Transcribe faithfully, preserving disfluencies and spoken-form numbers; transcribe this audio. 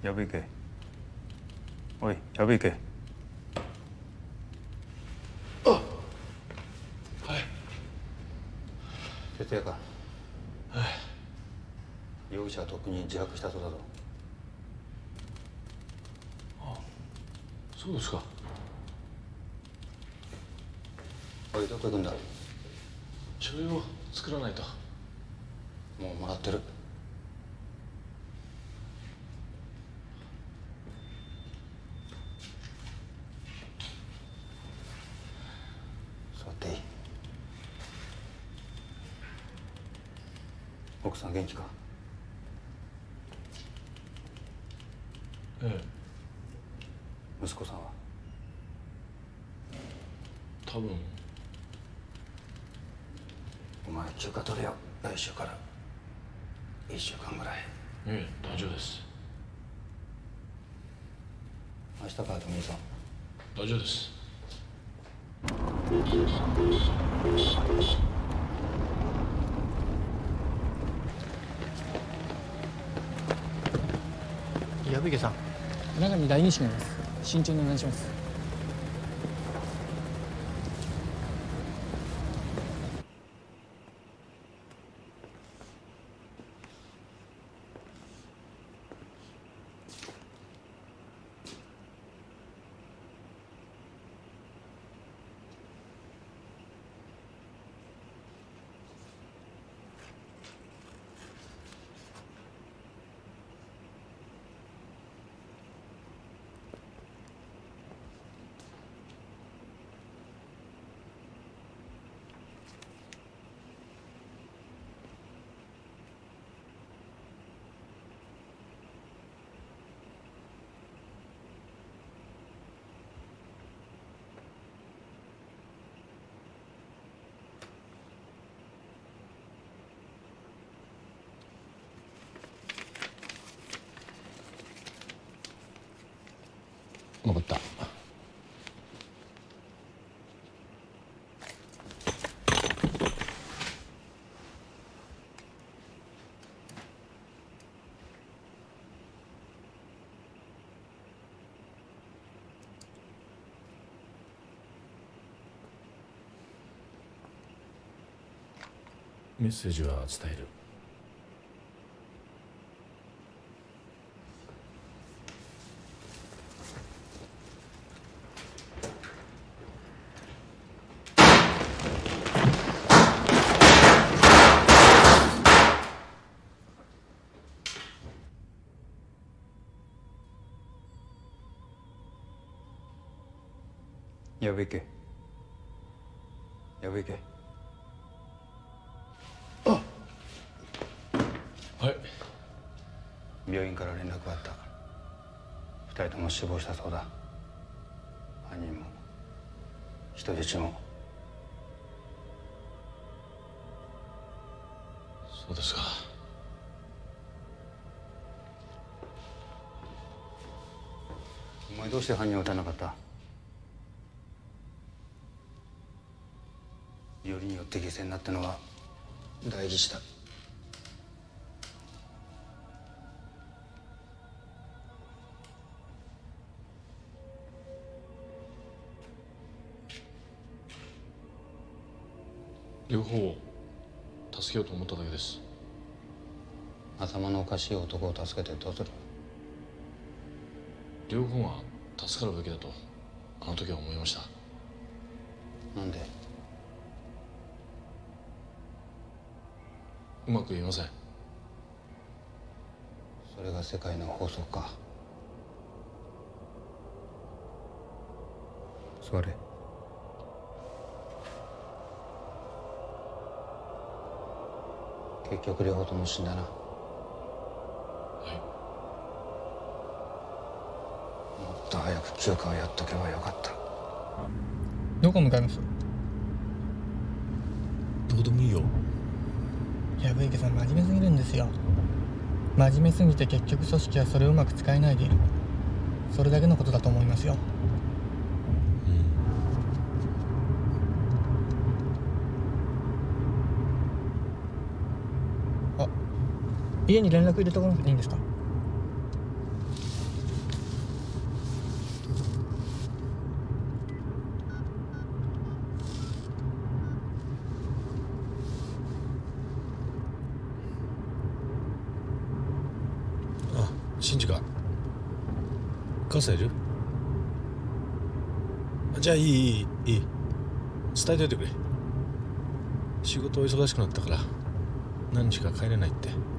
Yabuike。おい、Yabuike。 あ、はい。 徹夜か。 はい。 容疑者はとっくに自白したそうだぞ。 あ、そうですか。 おい、どこ行くんだ。 書類を作らないと。 もうもらってる。座っていい。奥さん元気か。 ええ。 息子さんは。 多分。 お前休暇取れよ。来週からいっしゅうかんぐらい。 ええ、大丈夫です。 明日からでもいいぞ。 大丈夫です。 Yabuikeさん、中に代議士がいます。慎重にお願いします。 分かった。メッセージは伝える。 Yabuike。Yabuike。 あ、はい。 病院から連絡があった。二人とも死亡したそうだ。犯人も人質も。 そうですか。 お前どうして犯人を撃たなかった。よりによって犠牲になったのは代議士だ。 両方を助けようと思っただけです。 頭のおかしい男を助けてどうする。 両方が助かるべきだとあの時は思いました。 なんで。 うまく言えません。 それが世界の法則か。座れ。結局両方とも死んだな。 はい。 もっと早く休暇をやっとけばよかった。 どこ向かいます。 どうでもいいよ。 Yabuikeさん、真面目すぎるんですよ。真面目すぎて結局組織はそれをうまく使えないでいる。それだけのことだと思いますよ。あ、家に連絡入れておかなくていいんですか。 新次か母さんいる？じゃあいいいいいい伝えておいてくれ。仕事忙しくなったから何日か帰れないって。